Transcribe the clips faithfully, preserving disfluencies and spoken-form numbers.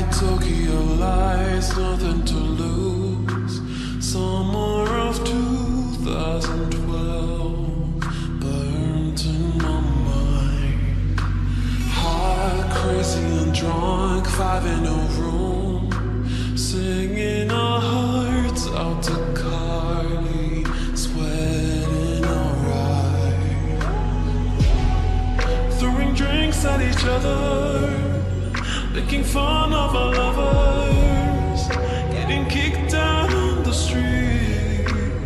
Tokyo lies, nothing to lose. Summer of two thousand twelve burnt in my mind. High, crazy and drunk, five in a room, singing our hearts out to Carly, sweating alright, throwing drinks at each other, making fun of our lovers, getting kicked down on the street.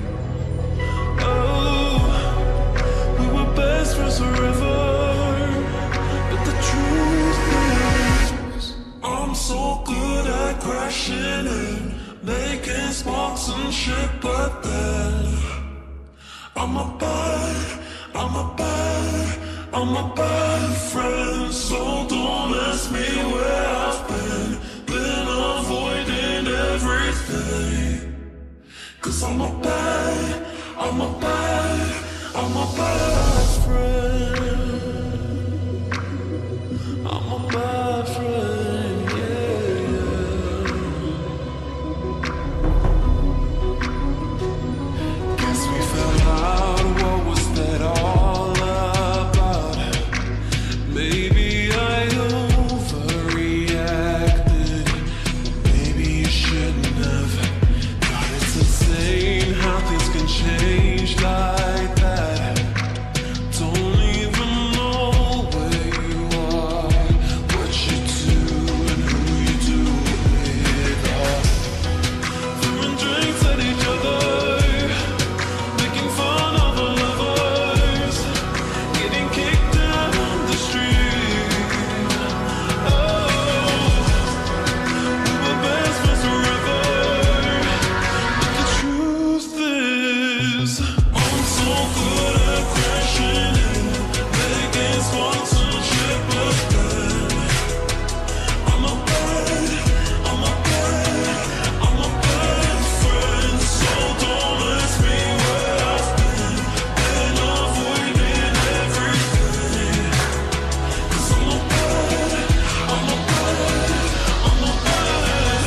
Oh, we were best friends forever, but the truth is, I'm so good at crashing in, making sparks and shit, but then I'm a bad, I'm a bad, I'm a bad friend, so don't ask me where I've been, been avoiding everything. Cause I'm a bad, I'm a bad, I'm a bad friend. I'm a bad friend, yeah, yeah. Guess we fell out, what was that all about? Maybe I overreacted, maybe you shouldn't have. God, it's insane how things can change like that. Don't even know where you are, what you do and who you do with us. Throwing drinks at each other, making fun of our lovers, getting kicked out on the street. Oh, we were best friends forever, but the truth is, I'm so good at crashing in, making sparks and shit, but then I'm a bad, I'm a bad, I'm a bad friend, so don't ask me where I've been, been avoiding everything. Cause I'm a bad, I'm a bad, I'm a bad.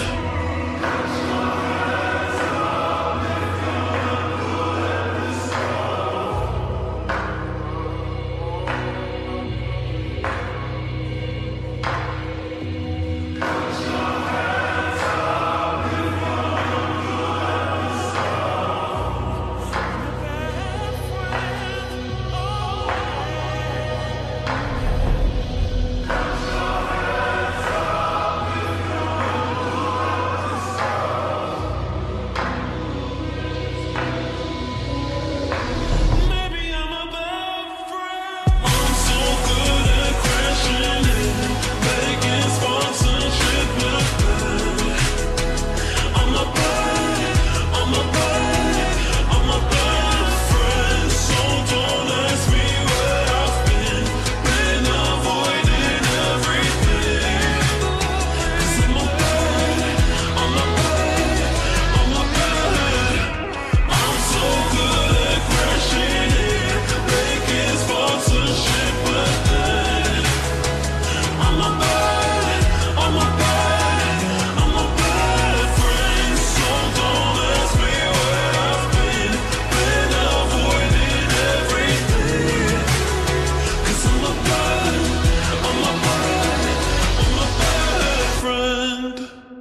Maybe I'm a bad friend. I'm so good at crashing in, making sparks and shit, but then I'm a bad, I'm a bad, I'm a bad friend, so don't ask me where I've been, been avoiding everything. Cause I'm a bad, I'm a bad, I'm a bad. I'm so good at crashing in, making sparks and shit, but then I'm a bad, I'm a bad, I'm a bad friend, so don't ask me where I've been, been avoiding everything. Cause I'm a bad, I'm a bad, I'm a bad friend.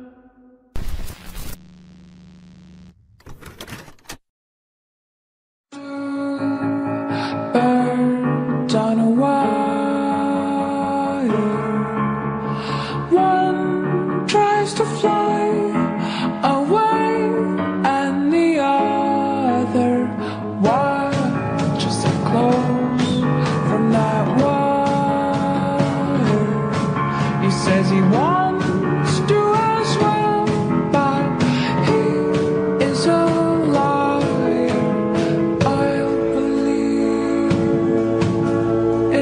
Birds on a wire, one tries to fly away and the other watches it close from that wire. He says he wants to as well, but he is a liar. I'll believe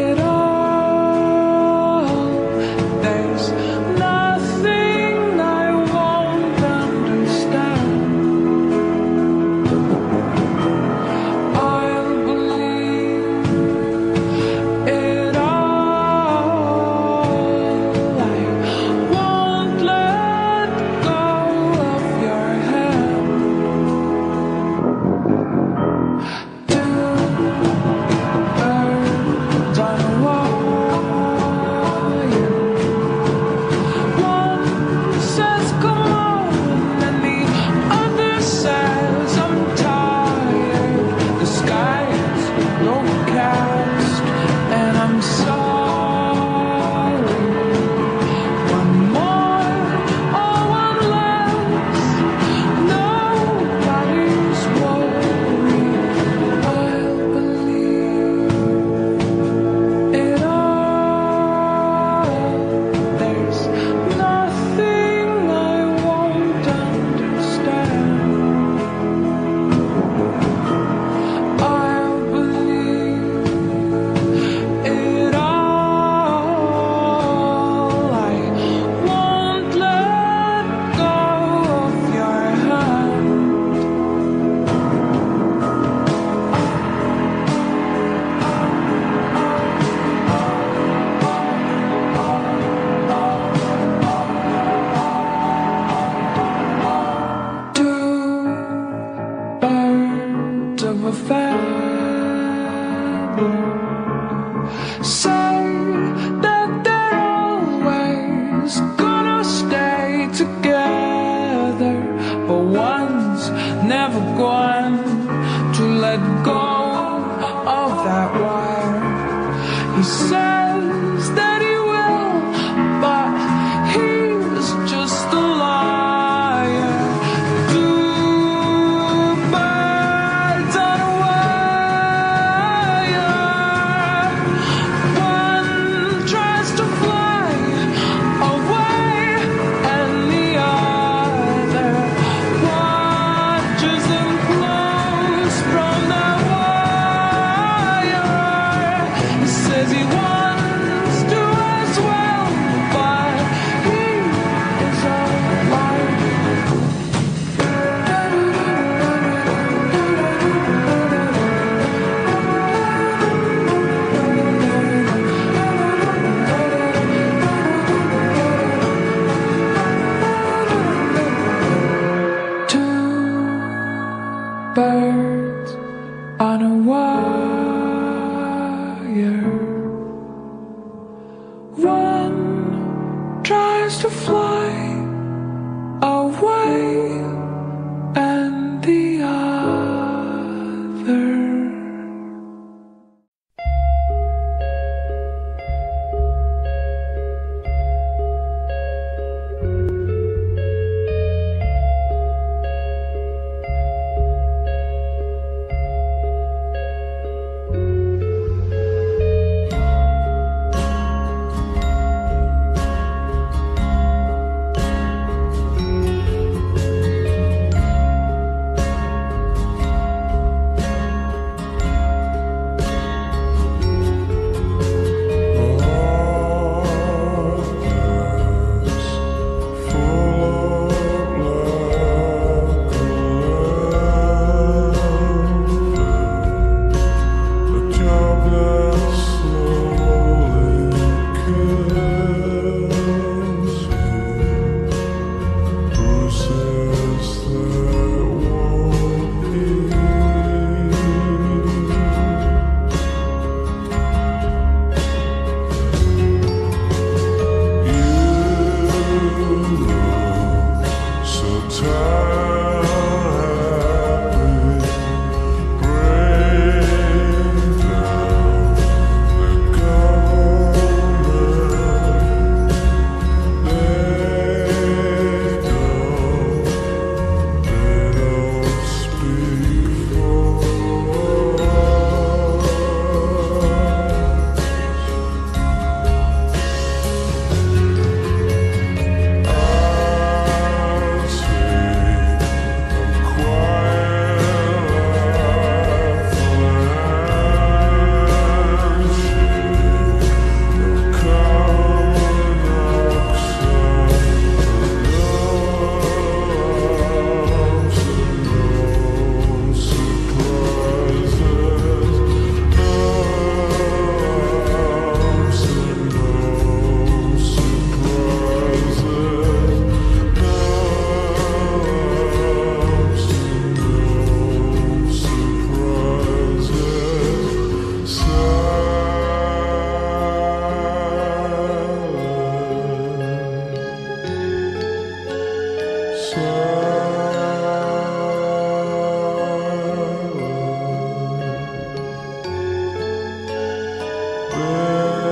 Well,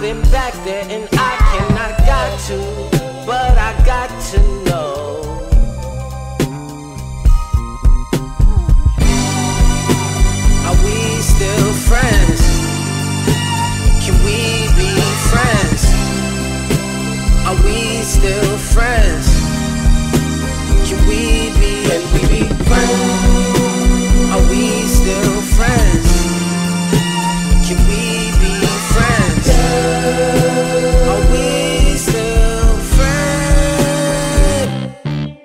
been back there and I cannot got to, but I got to know. Are we still friends? Can we be friends? Are we still friends? Can we be, can we be friends? Are we still friends? Can we be friends? Are we still friends?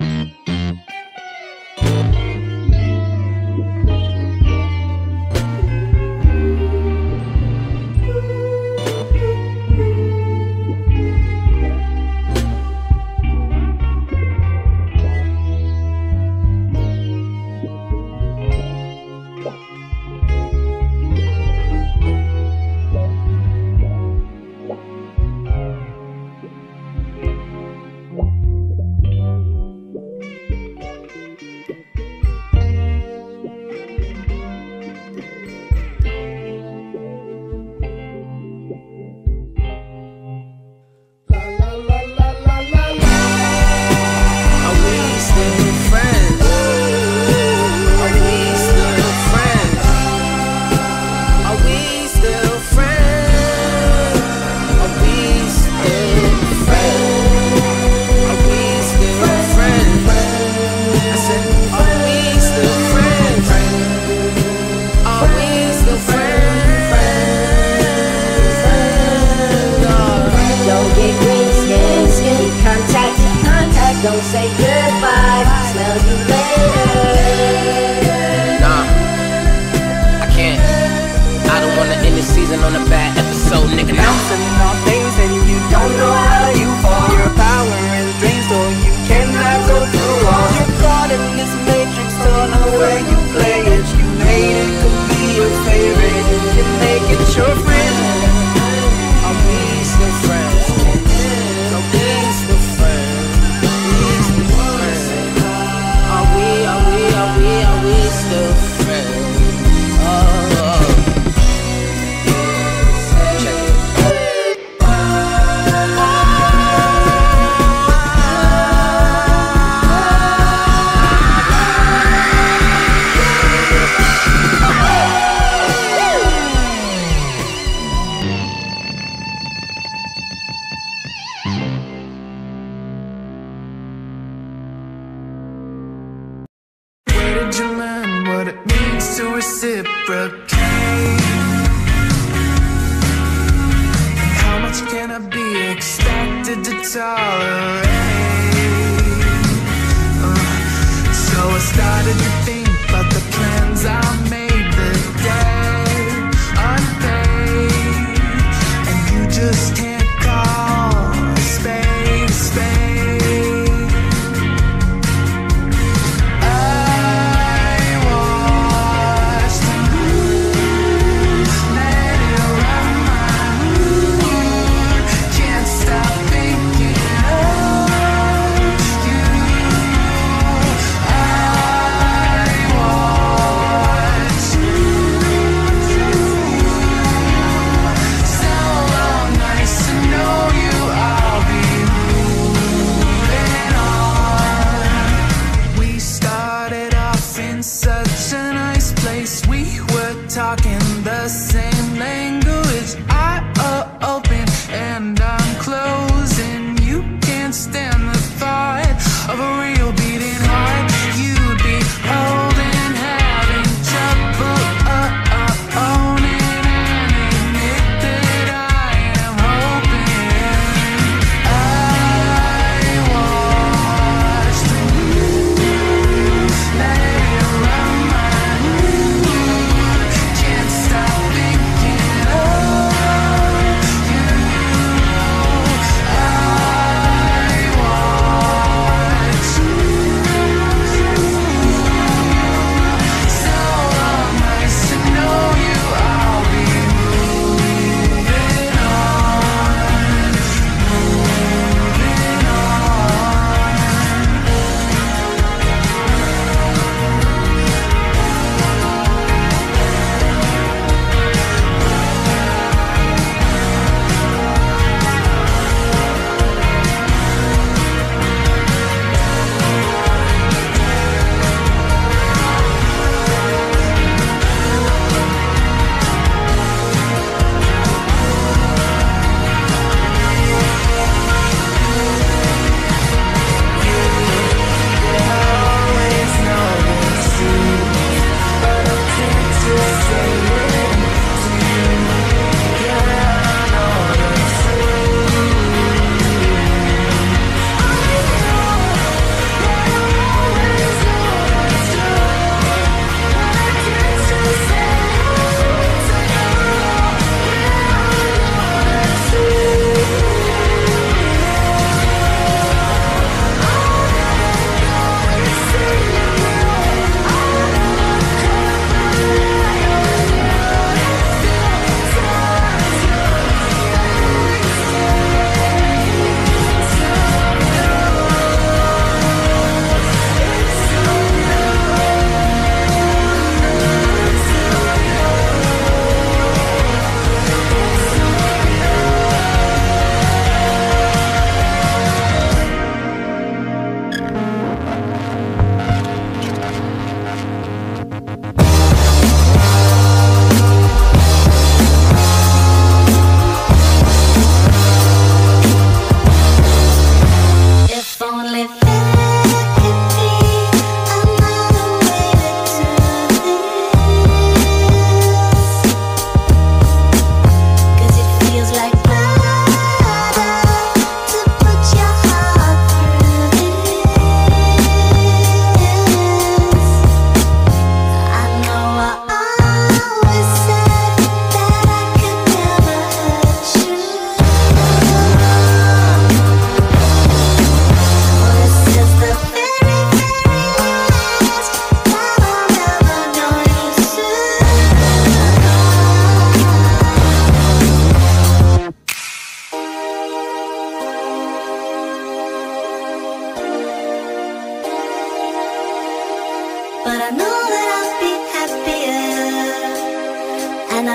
Don't say goodbye, smell you later. Nah, I can't. I don't wanna end the season on a bad episode, nigga. Now I'm sending all things and you don't know how you fall. Your power is drained, so you cannot go through walls. You're caught in this matrix, don't know where you play it. You made it could be your favorite, you can make it your friend. are we still friends? Are we still friends? Are we, are we, are we, are we still friends? Oh, oh. Check it.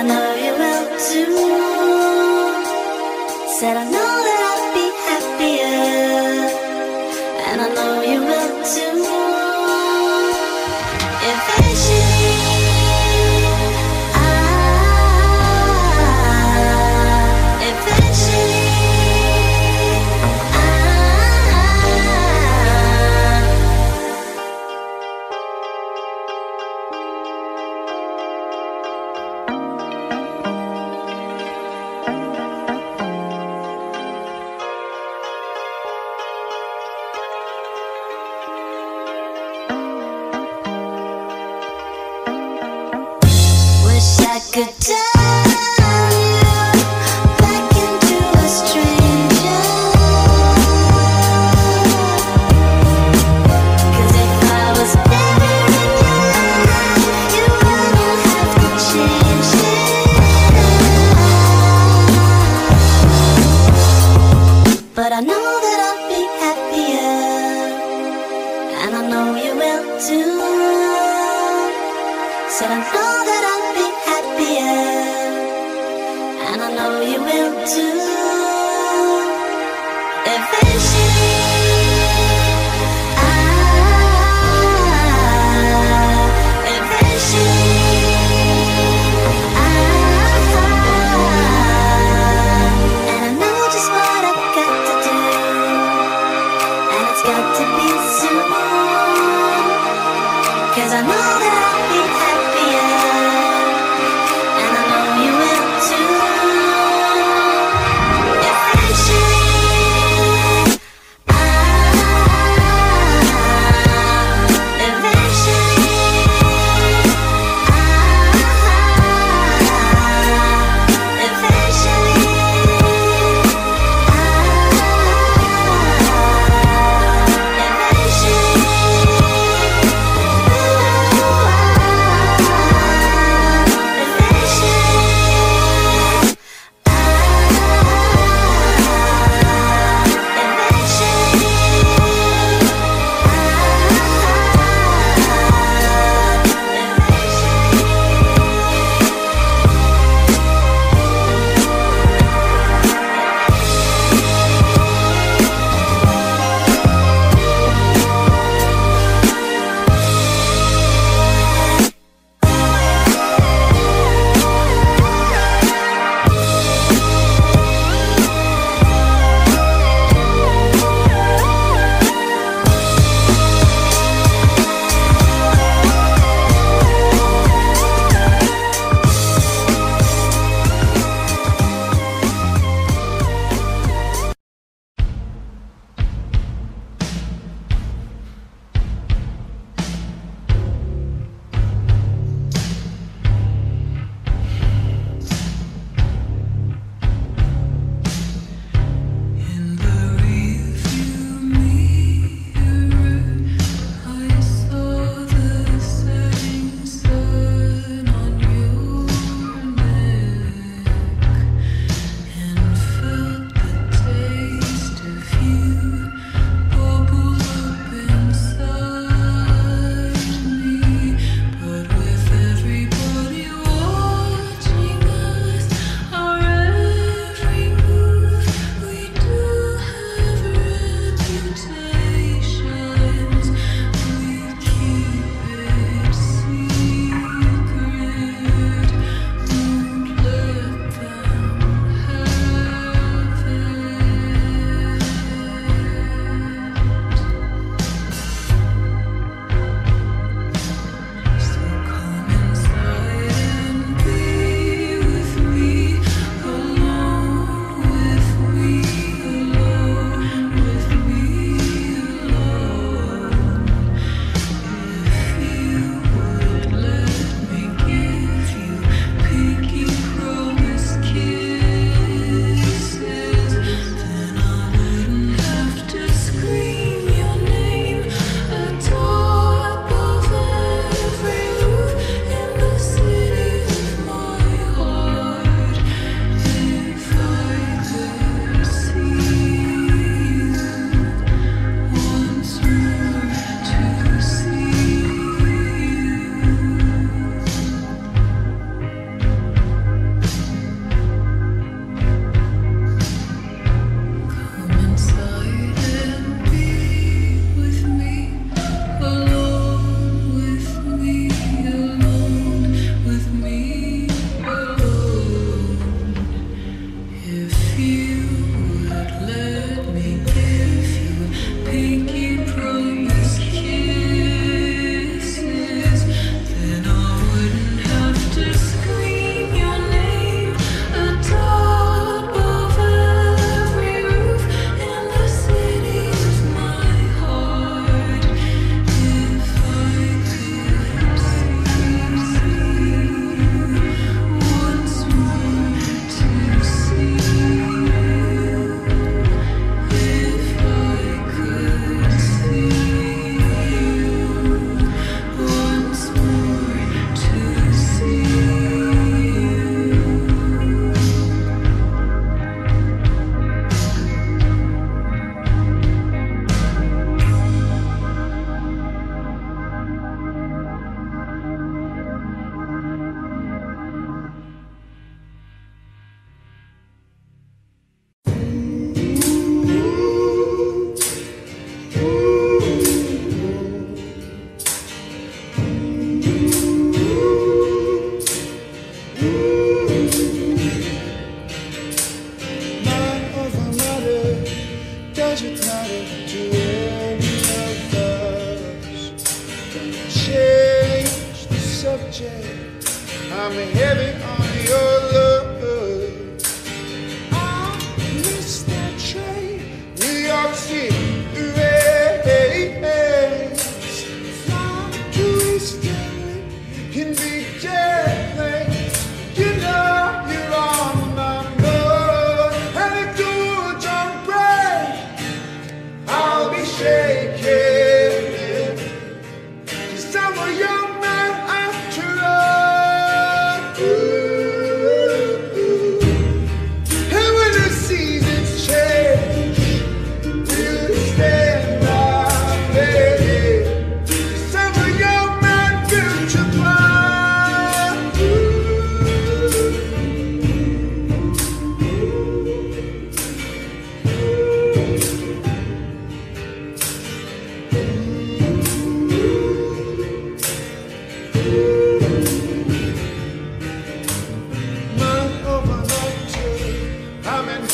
know you will too. Said I know that I'll be happier, and I know you will too. Eventually, ah, eventually, ah. Wish I could turn you back into a stranger. 'Cause if I was better in your life, you wouldn't have to change it. But I know that I'll be happier, and I know you will too. Said I know that I'll be happier, and I know you will too. Eventually, ah, eventually, ah, and I know just what I've got to do, and it's got to be soon. 'Cause I know that I'll be happier, and I know you will too. Eventually, ah,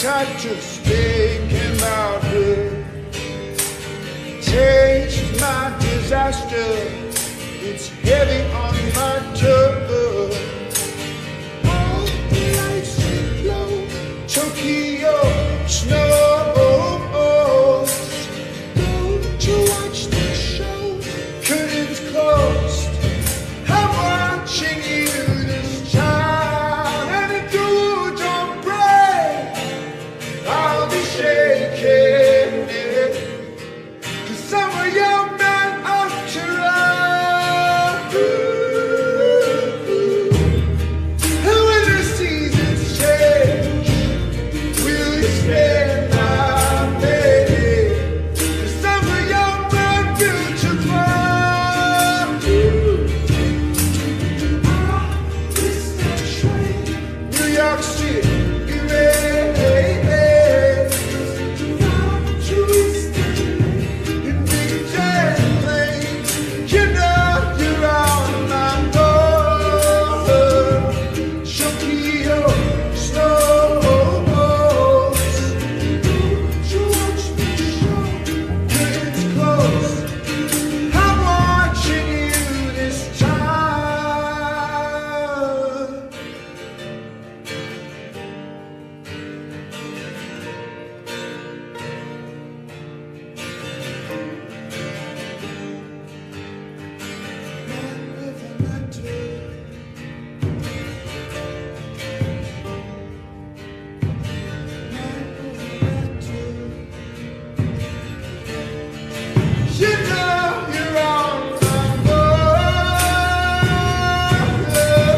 tired just thinking about her. Taste my disaster, it's heavy on my tongue. All the lights glow, Tokyo snows. Don't you watch the show? Curtains closed. I'm watching you this time, and if you don't break, I'll be shaking it. 'Cause I'm a young man after all. And when the seasons change, will you stand by me? 'Cause I'm a young man beautiful. New York City, erase. In big jet planes, you know you're on my road. Tokyo snows. You watch the show, curtains closed. I'm watching you this time. You know you're on my road.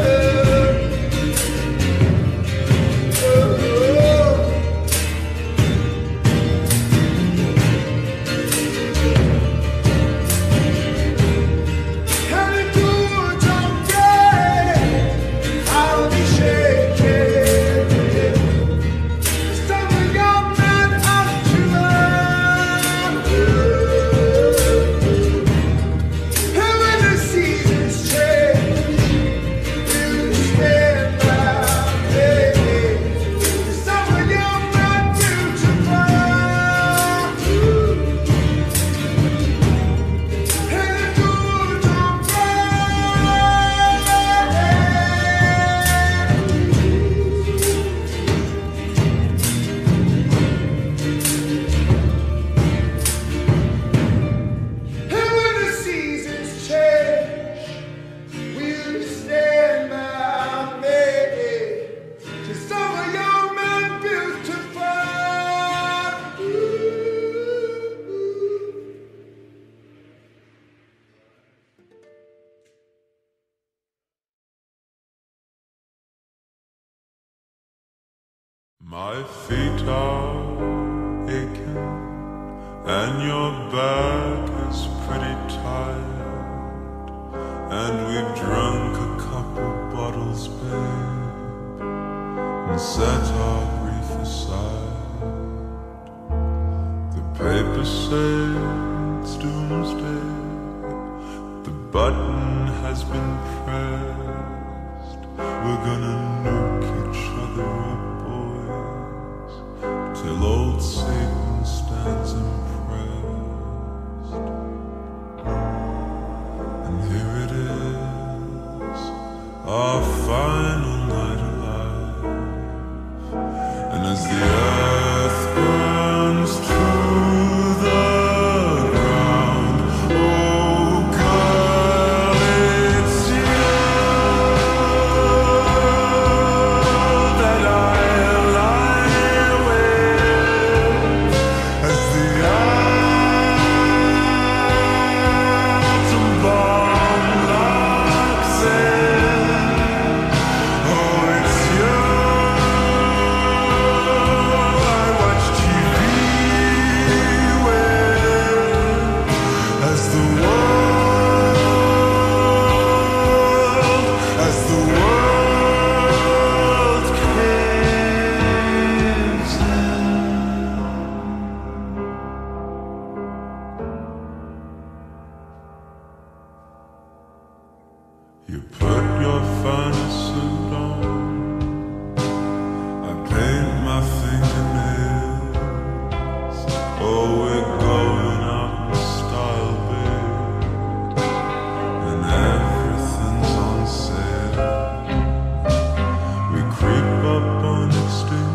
And if you don't get, I'll be shaking. 'Cause I'm a young man after all. And when the seasons change, will you stand by me? 'Cause I'm a young man beautiful. And if you don't And when the seasons change, will you stand by me? 'Cause I'm a young man beautiful. My feet are aching, and your back is pretty tired, and we've drunk a couple bottles, babe, and set our grief aside. The papers say it's doomsday, the button has been pressed, we're gonna nuke each other up, boys, till old Satan stands impressed. And here it is, our final night alive. And as the earth burns to the ground, oh girl, it's you. up on the stage.